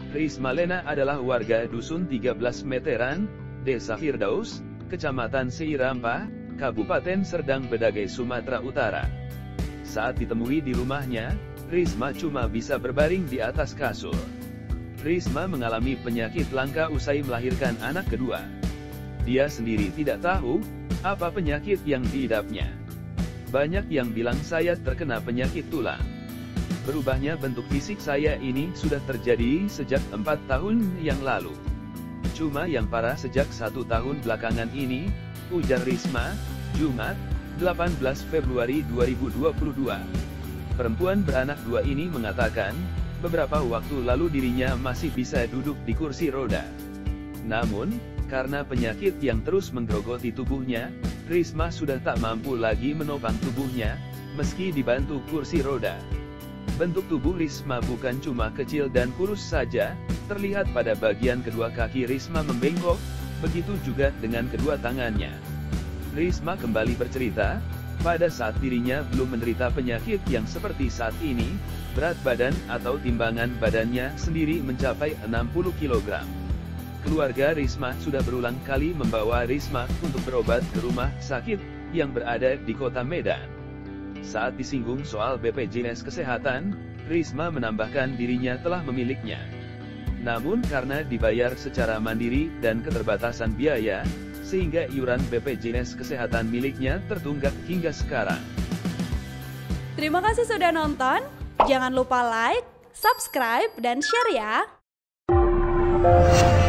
Risma Lena adalah warga Dusun 13 Meteran, Desa Firdaus, Kecamatan Seirampah, Kabupaten Serdang Bedagai, Sumatera Utara. Saat ditemui di rumahnya, Risma cuma bisa berbaring di atas kasur. Risma mengalami penyakit langka usai melahirkan anak kedua. Dia sendiri tidak tahu apa penyakit yang diidapnya. Banyak yang bilang saya terkena penyakit tulang. Berubahnya bentuk fisik saya ini sudah terjadi sejak 4 tahun yang lalu. Cuma yang parah sejak 1 tahun belakangan ini, ujar Risma, Jumat, 18 Februari 2022. Perempuan beranak 2 ini mengatakan, beberapa waktu lalu dirinya masih bisa duduk di kursi roda. Namun, karena penyakit yang terus menggerogoti tubuhnya, Risma sudah tak mampu lagi menopang tubuhnya, meski dibantu kursi roda. Bentuk tubuh Risma bukan cuma kecil dan kurus saja, terlihat pada bagian kedua kaki Risma membengkok, begitu juga dengan kedua tangannya. Risma kembali bercerita, pada saat dirinya belum menderita penyakit yang seperti saat ini, berat badan atau timbangan badannya sendiri mencapai 60 kg. Keluarga Risma sudah berulang kali membawa Risma untuk berobat ke rumah sakit yang berada di kota Medan. Saat disinggung soal BPJS Kesehatan, Risma menambahkan dirinya telah memiliknya. Namun karena dibayar secara mandiri dan keterbatasan biaya, sehingga iuran BPJS Kesehatan miliknya tertunggak hingga sekarang. Terima kasih sudah nonton, jangan lupa like, subscribe, dan share ya!